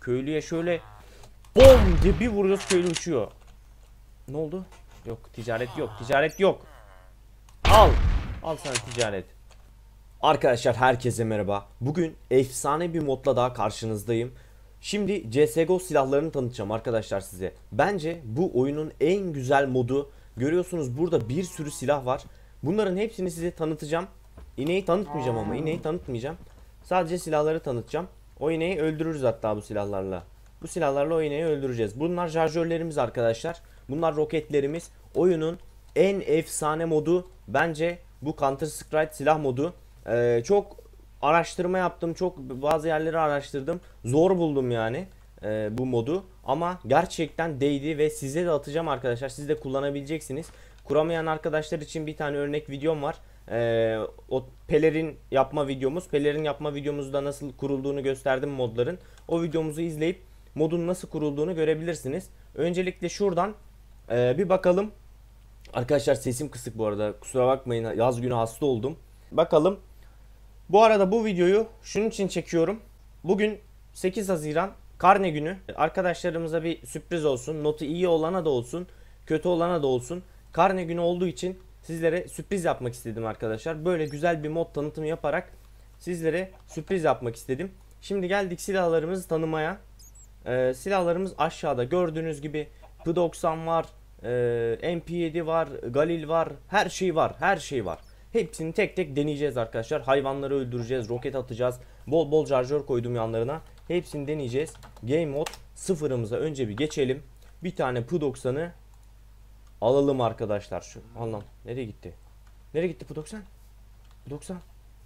Köylüye şöyle bom diye bir vuruyoruz, köylü uçuyor. Ne oldu? Yok, ticaret yok, ticaret yok. Al. Al sana ticaret. Arkadaşlar herkese merhaba. Bugün efsane bir modla daha karşınızdayım. Şimdi CSGO silahlarını tanıtacağım arkadaşlar size. Bence bu oyunun en güzel modu. Görüyorsunuz burada bir sürü silah var. Bunların hepsini size tanıtacağım. İneği tanıtmayacağım ama ineği tanıtmayacağım. Sadece silahları tanıtacağım. O ineği öldürürüz hatta bu silahlarla. Bu silahlarla o ineği öldüreceğiz. Bunlar şarjörlerimiz arkadaşlar. Bunlar roketlerimiz. Oyunun en efsane modu bence bu Counter Strike silah modu. Çok araştırma yaptım. Çok bazı yerleri araştırdım. Zor buldum yani bu modu. Ama gerçekten değdi ve size de atacağım arkadaşlar. Siz de kullanabileceksiniz. Kuramayan arkadaşlar için bir tane örnek videom var. O pelerin yapma videomuz. Pelerin yapma videomuzda nasıl kurulduğunu gösterdim modların. O videomuzu izleyip modun nasıl kurulduğunu görebilirsiniz. Öncelikle şuradan bir bakalım. Arkadaşlar sesim kısık bu arada. Kusura bakmayın. Yaz günü hasta oldum. Bakalım. Bu arada bu videoyu şunun için çekiyorum. Bugün 8 Haziran karne günü. Arkadaşlarımıza bir sürpriz olsun. Notu iyi olana da olsun, kötü olana da olsun. Karne günü olduğu için sizlere sürpriz yapmak istedim arkadaşlar. Böyle güzel bir mod tanıtımı yaparak sizlere sürpriz yapmak istedim. Şimdi geldik silahlarımızı tanımaya. Silahlarımız aşağıda gördüğünüz gibi P90 var, MP7 var, Galil var, her şey var, her şey var. Hepsini tek tek deneyeceğiz arkadaşlar. Hayvanları öldüreceğiz, roket atacağız. Bol bol şarjör koydum yanlarına. Hepsini deneyeceğiz. Game mode sıfırımıza önce bir geçelim. Bir tane P90'ı alalım arkadaşlar. Şu Allah'ım, nereye gitti? Nereye gitti P90? P90.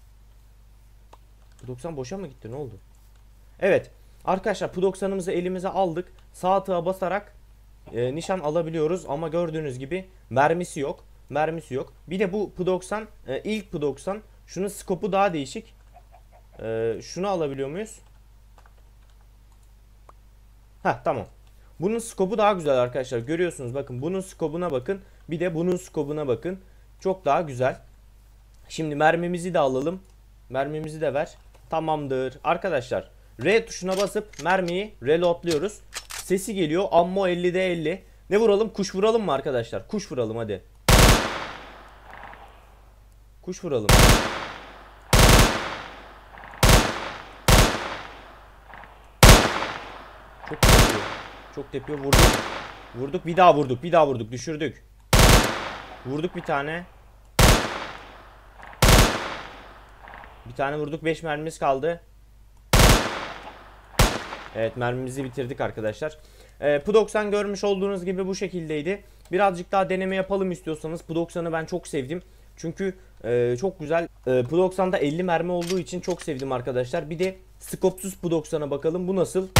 P90 boşa mı gitti? Ne oldu? Evet. Arkadaşlar P90'ımızı elimize aldık. Sağ tığa basarak nişan alabiliyoruz ama gördüğünüz gibi mermisi yok. Mermisi yok. Bir de bu P90 ilk P90. Şunun skopu daha değişik. Şunu alabiliyor muyuz? Heh, tamam. Bunun skopu daha güzel arkadaşlar. Görüyorsunuz bakın, bunun skopuna bakın. Bir de bunun skopuna bakın. Çok daha güzel. Şimdi mermimizi de alalım. Mermimizi de ver. Tamamdır. Arkadaşlar R tuşuna basıp mermiyi reloadluyoruz. Sesi geliyor. Ammo 50'de 50. Ne vuralım? Kuş vuralım mı arkadaşlar? Kuş vuralım hadi. Kuş vuralım. Çok tepiyor. Çok tepiyor. Vurduk. Vurduk. Bir daha vurduk. Bir daha vurduk. Düşürdük. Vurduk bir tane. Bir tane vurduk. 5 mermimiz kaldı. Evet, mermimizi bitirdik arkadaşlar. P90 görmüş olduğunuz gibi bu şekildeydi. Birazcık daha deneme yapalım istiyorsanız. P90'ı ben çok sevdim. Çünkü çok güzel. P90'da 50 mermi olduğu için çok sevdim arkadaşlar. Bir de skopsuz P90'a bakalım. Bu nasıl?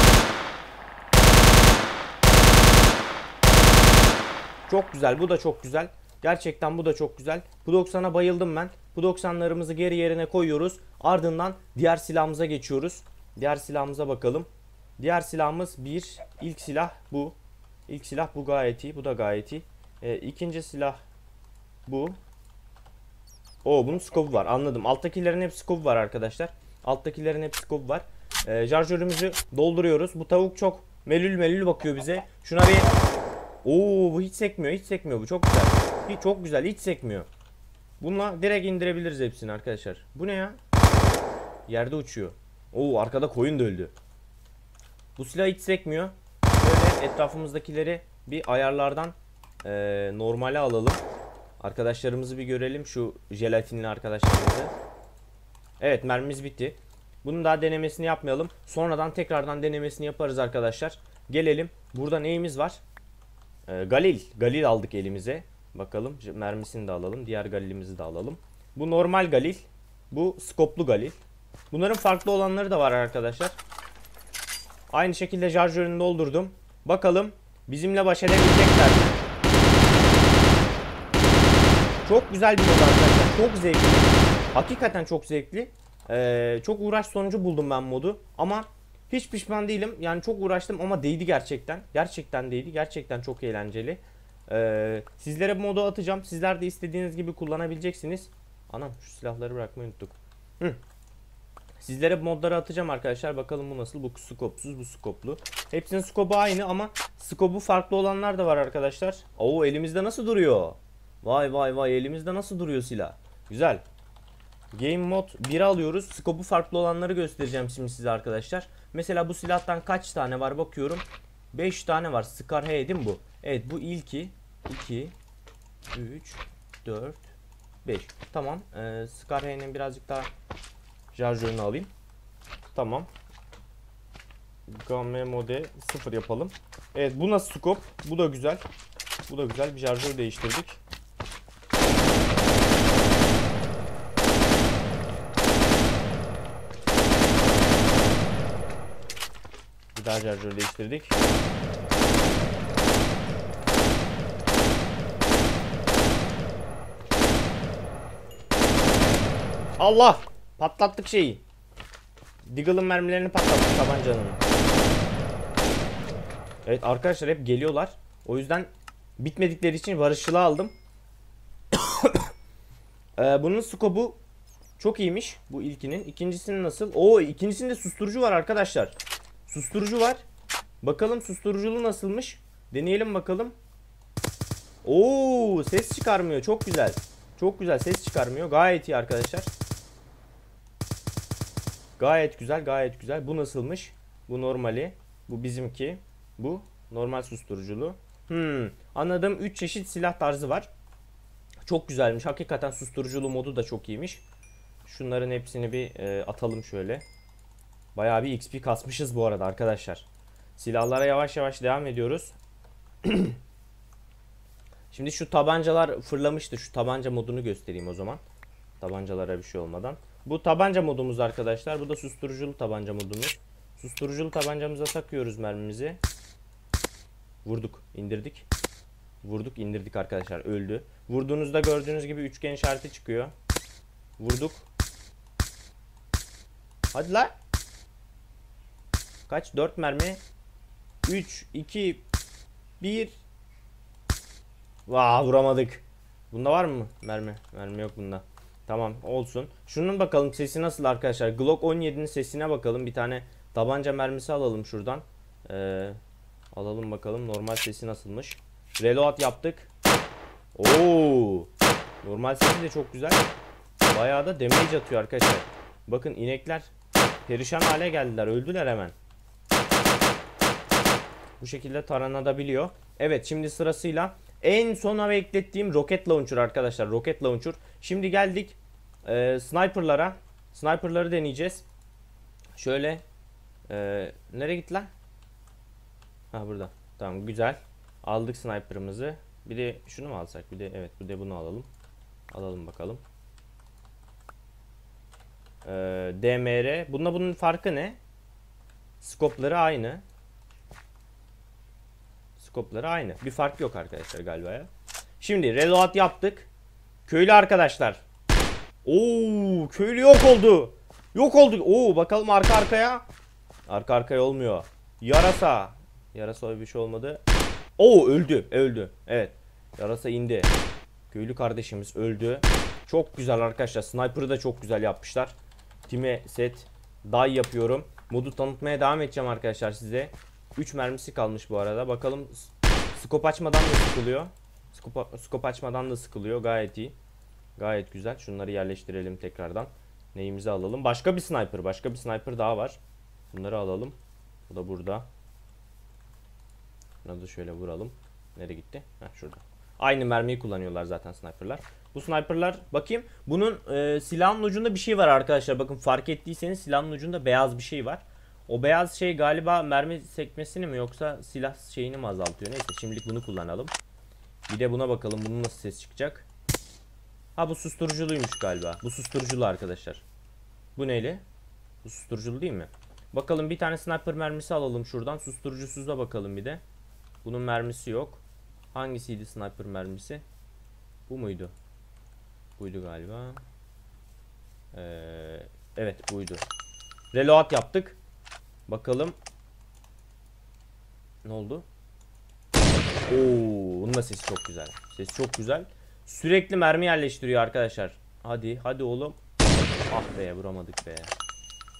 Çok güzel. Bu da çok güzel. Gerçekten bu da çok güzel. P90'a bayıldım ben. P90'larımızı geri yerine koyuyoruz. Ardından diğer silahımıza geçiyoruz. Diğer silahımıza bakalım. Diğer silahımız ilk silah bu. İlk silah bu gayet iyi. Bu da gayet iyi. İkinci silah bu. Bunun skopu var. Anladım. Alttakilerin hep skopu var arkadaşlar. Alttakilerin hep skopu var. Şarjörümüzü dolduruyoruz. Bu tavuk çok melül melül bakıyor bize. Şuna bir... Bu hiç sekmiyor. Hiç sekmiyor. Bu çok güzel. Çok güzel. Hiç sekmiyor. Bununla direkt indirebiliriz hepsini arkadaşlar. Bu ne ya? Yerde uçuyor. Arkada koyun da öldü. Bu silah hiç sekmiyor. Böyle etrafımızdakileri bir ayarlardan normale alalım. Arkadaşlarımızı bir görelim. Şu jelatinli arkadaşlarımızı. Evet, mermimiz bitti. Bunun daha denemesini yapmayalım. Sonradan tekrardan denemesini yaparız arkadaşlar. Gelelim. Burada neyimiz var? Galil. Galil aldık elimize. Bakalım mermisini de alalım. Diğer galilimizi de alalım. Bu normal galil. Bu skoplu galil. Bunların farklı olanları da var arkadaşlar. Aynı şekilde şarjörünü doldurdum. Bakalım bizimle baş edebilecekler mi? Çok güzel bir mod arkadaşlar. Çok zevkli. Hakikaten çok zevkli. Çok uğraş sonucu buldum ben modu. Ama hiç pişman değilim. Yani çok uğraştım ama değdi gerçekten. Gerçekten değdi. Gerçekten çok eğlenceli. Sizlere bu modu atacağım. Sizler de istediğiniz gibi kullanabileceksiniz. Anam, şu silahları bırakmayı unuttuk. Sizlere bu modları atacağım arkadaşlar. Bakalım bu nasıl. Bu skopsuz, bu skoplu. Hepsinin skobu aynı ama skobu farklı olanlar da var arkadaşlar. Oo, elimizde nasıl duruyor? Vay vay vay, elimizde nasıl duruyor silah? Güzel. Game Mode 1'i alıyoruz. Skobu farklı olanları göstereceğim şimdi size arkadaşlar. Mesela bu silahtan kaç tane var bakıyorum. 5 tane var. Scar H değil mi bu? Evet, bu ilki. 2 3 4 5. Tamam. Scar H'nin birazcık daha şarjörünü alayım. Tamam. Game Mode 0 yapalım. Evet, bu nasıl scope? Bu da güzel. Bu da güzel. Bir şarjör değiştirdik. Bir daha şarjör değiştirdik. Allah! Patlattık şeyi. Deagle'ın mermilerini patlattık tabancanın. Evet arkadaşlar, hep geliyorlar. O yüzden bitmedikleri için barışçılığı aldım. Bunun skobu çok iyiymiş. Bu ilkinin. İkincisinin nasıl? Oo, ikincisinde susturucu var arkadaşlar. Susturucu var. Bakalım susturuculuğu nasılmış? Deneyelim bakalım. Oo, ses çıkarmıyor. Çok güzel. Çok güzel, ses çıkarmıyor. Gayet iyi arkadaşlar. Gayet güzel, gayet güzel. Bu nasılmış? Bu normali. Bu bizimki. Bu normal susturuculu. Anladım. 3 çeşit silah tarzı var. Çok güzelmiş. Hakikaten susturuculu modu da çok iyiymiş. Şunların hepsini bir atalım şöyle. Bayağı bir XP kasmışız bu arada arkadaşlar. Silahlara yavaş yavaş devam ediyoruz. Şimdi şu tabancalar fırlamıştı. Şu tabanca modunu göstereyim o zaman. Tabancalara bir şey olmadan. Bu tabanca modumuz arkadaşlar. Bu da susturuculu tabanca modumuz. Susturuculu tabancamıza takıyoruz mermimizi. Vurduk, indirdik. Vurduk, indirdik arkadaşlar. Öldü. Vurduğunuzda gördüğünüz gibi üçgen işareti çıkıyor. Vurduk. Hadi lan. Kaç? 4 mermi. 3, 2, 1. Vaa, vuramadık. Bunda var mı mermi? Mermi yok bunda. Tamam, olsun. Şunun bakalım sesi nasıl arkadaşlar. Glock 17'nin sesine bakalım. Bir tane tabanca mermisi alalım şuradan. Alalım bakalım normal sesi nasılmış. Reload yaptık. Oo! Normal sesi de çok güzel. Bayağı da damage atıyor arkadaşlar. Bakın inekler perişan hale geldiler. Öldüler hemen. Bu şekilde taranabiliyor. Evet, şimdi sırasıyla en sona eklettiğim roket launcher arkadaşlar. Roket launcher. Şimdi geldik sniperlara. Sniperları deneyeceğiz. Şöyle nereye gitti lan? Ha, burada. Tamam, güzel. Aldık sniper'ımızı. Bir de şunu mu alsak? Bir de evet, bir de bunu alalım. Alalım bakalım. DMR. Bununla bunun farkı ne? Skopları aynı. Skopları aynı. Bir fark yok arkadaşlar galiba ya. Şimdi reload yaptık. Köylü arkadaşlar. Oo, köylü yok oldu. Yok oldu. Oo, bakalım arka arkaya. Arka arkaya olmuyor. Yarasa. Yarasa bir şey olmadı. Oo, öldü. Öldü. Evet. Yarasa indi. Köylü kardeşimiz öldü. Çok güzel arkadaşlar. Sniper'ı da çok güzel yapmışlar. Time set. Die yapıyorum. Modu tanıtmaya devam edeceğim arkadaşlar size. 3 mermisi kalmış bu arada. Bakalım skop açmadan da sıkılıyor. Skop açmadan da sıkılıyor. Gayet iyi. Gayet güzel. Şunları yerleştirelim tekrardan. Neyimizi alalım? Başka bir sniper. Başka bir sniper daha var. Bunları alalım. Bu da burada. Bunu da şöyle vuralım. Nereye gitti? Heh, şurada. Aynı mermiyi kullanıyorlar zaten sniperlar. Bu sniperlar bakayım. Bunun silahın ucunda bir şey var arkadaşlar. Bakın, fark ettiyseniz silahın ucunda beyaz bir şey var. O beyaz şey galiba mermi sekmesini mi yoksa silah şeyini mi azaltıyor? Neyse, şimdilik bunu kullanalım. Bir de buna bakalım, bunun nasıl ses çıkacak. Ha, bu susturuculuymuş galiba. Bu susturuculu arkadaşlar. Bu neyle? Bu susturuculu değil mi? Bakalım, bir tane sniper mermisi alalım şuradan. Susturucusuza bakalım bir de. Bunun mermisi yok. Hangisiydi sniper mermisi? Bu muydu? Buydu galiba. Evet, buydu. Reload yaptık. Bakalım. Ne oldu? Oo, bunun da sesi çok güzel. Sesi çok güzel. Sürekli mermi yerleştiriyor arkadaşlar. Hadi, hadi oğlum. Ah be, vuramadık be.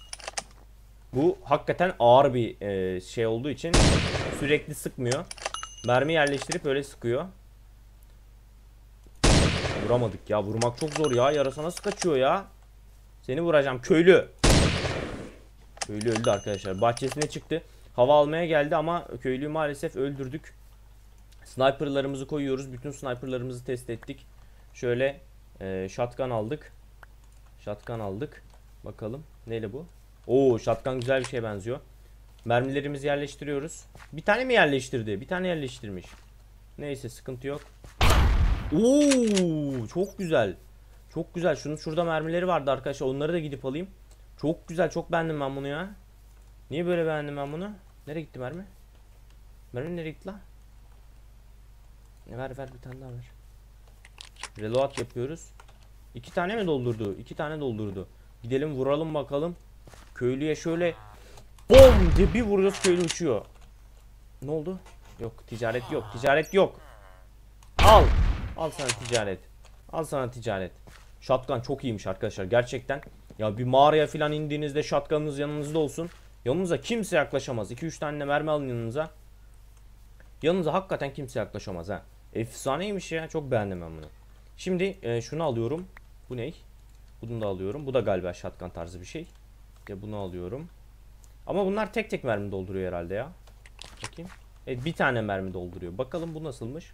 Bu hakikaten ağır bir şey olduğu için sürekli sıkmıyor. Mermi yerleştirip öyle sıkıyor. Vuramadık ya. Vurmak çok zor ya. Yarasa nasıl kaçıyor ya? Seni vuracağım köylü. Köylü öldü arkadaşlar. Bahçesine çıktı. Hava almaya geldi ama köylüyü maalesef öldürdük. Sniperlarımızı koyuyoruz. Bütün sniperlarımızı test ettik. Şöyle shotgun aldık. Shotgun aldık. Bakalım. Neyle bu? Oo, shotgun güzel bir şeye benziyor. Mermilerimizi yerleştiriyoruz. Bir tane mi yerleştirdi? Bir tane yerleştirmiş. Neyse, sıkıntı yok. Oo, çok güzel. Çok güzel. Şunun şurada mermileri vardı arkadaşlar. Onları da gidip alayım. Çok güzel. Çok beğendim ben bunu ya. Niye böyle beğendim ben bunu? Nereye gitti mermi? Mermi nereye gitti la? Ver bir tane daha ver. Reload yapıyoruz. 2 tane mi doldurdu? 2 tane doldurdu. Gidelim vuralım bakalım. Köylüye şöyle bom diye bir vuruyoruz, köylü uçuyor. Ne oldu? Yok, ticaret yok. Ticaret yok. Al. Al sana ticaret. Al sana ticaret. Shotgun çok iyiymiş arkadaşlar. Gerçekten. Ya bir mağaraya falan indiğinizde shotgun'ınız yanınızda olsun. Yanınıza kimse yaklaşamaz. 2-3 tane de mermi alın yanınıza. Yanınıza hakikaten kimse yaklaşamaz ha. Efsaneymiş ya. Çok beğendim ben bunu. Şimdi şunu alıyorum. Bu ne? Bunu da alıyorum. Bu da galiba shotgun tarzı bir şey. Ya bunu alıyorum. Ama bunlar tek tek mermi dolduruyor herhalde ya. Bakayım. Evet, bir tane mermi dolduruyor. Bakalım bu nasılmış?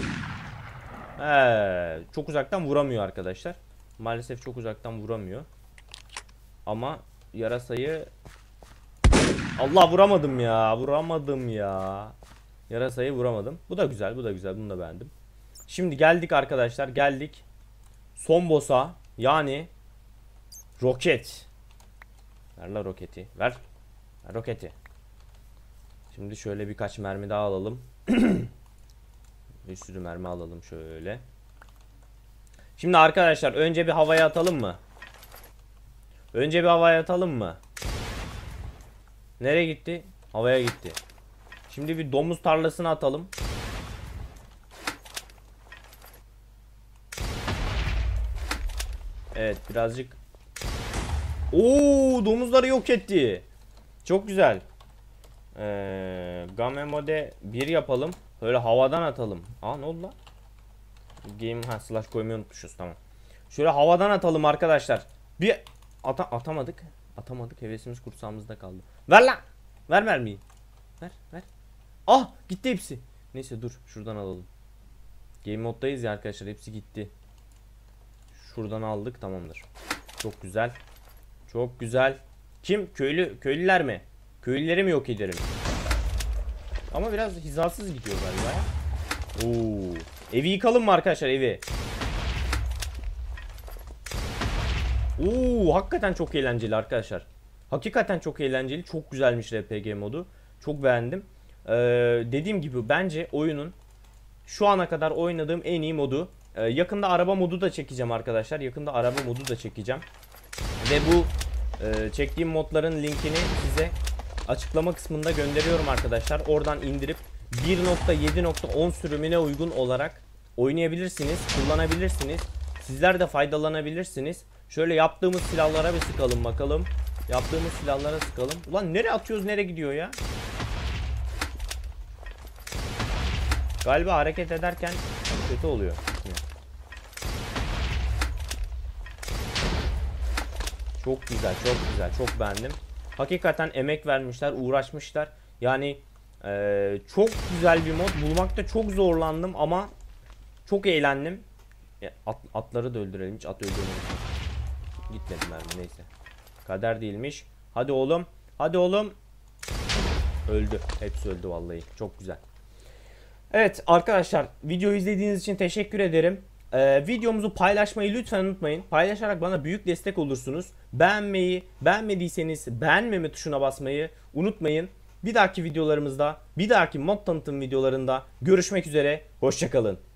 Çok uzaktan vuramıyor arkadaşlar. Maalesef çok uzaktan vuramıyor. Ama yarasayı... Allah, vuramadım ya. Vuramadım ya. Yarasayı vuramadım. Bu da güzel. Bu da güzel. Bunu da beğendim. Şimdi geldik arkadaşlar. Geldik. Son boss'a. Yani roket. Ver la roketi. Ver. Ver roketi. Şimdi şöyle birkaç mermi daha alalım. Bir sürü mermi alalım şöyle. Şimdi arkadaşlar önce bir havaya atalım mı? Önce bir havaya atalım mı? Nereye gitti? Havaya gitti. Şimdi bir domuz tarlasına atalım. Evet, birazcık. Oo, domuzları yok etti. Çok güzel. Game mode 1 yapalım. Böyle havadan atalım. Aa, ne oldu lan? Game slash koymayı unutmuşuz, tamam. Şöyle havadan atalım arkadaşlar. Bir atamadık. Atamadık. Hevesimiz kursağımızda kaldı. Ver lan. Ver mermiyi. Ver. Ah, gitti hepsi. Neyse, dur şuradan alalım. Game moddayız ya arkadaşlar, hepsi gitti. Şuradan aldık, tamamdır. Çok güzel. Çok güzel. Kim? Köylüler mi? Köylüleri mi yok ederim? Ama biraz hizasız gidiyor galiba ya. Oo. Evi yıkalım mı arkadaşlar, evi? Oo, hakikaten çok eğlenceli arkadaşlar. Hakikaten çok eğlenceli. Çok güzelmiş RPG modu. Çok beğendim. Dediğim gibi bence oyunun şu ana kadar oynadığım en iyi modu. Yakında araba modu da çekeceğim arkadaşlar. Yakında araba modu da çekeceğim. Ve bu çektiğim modların linkini size açıklama kısmında gönderiyorum arkadaşlar. Oradan indirip 1.7.10 sürümüne uygun olarak oynayabilirsiniz, kullanabilirsiniz. Sizler de faydalanabilirsiniz. Şöyle yaptığımız silahlara bir sıkalım bakalım. Yaptığımız silahlara sıkalım. Ulan nereye atıyoruz, nereye gidiyor ya? Galiba hareket ederken kötü oluyor. Çok güzel, çok güzel, çok beğendim. Hakikaten emek vermişler, uğraşmışlar. Yani çok güzel bir mod. Bulmakta çok zorlandım ama çok eğlendim. Atları da öldürelim. Hiç at öldürmedim. Gitmedi mermi, neyse. Kader değilmiş. Hadi oğlum. Hadi oğlum. Öldü. Hepsi öldü vallahi. Çok güzel. Evet arkadaşlar, videoyu izlediğiniz için teşekkür ederim. Videomuzu paylaşmayı lütfen unutmayın. Paylaşarak bana büyük destek olursunuz. Beğenmeyi, beğenmediyseniz beğenmeme tuşuna basmayı unutmayın. Bir dahaki videolarımızda, bir dahaki mod tanıtım videolarında görüşmek üzere. Hoşça kalın.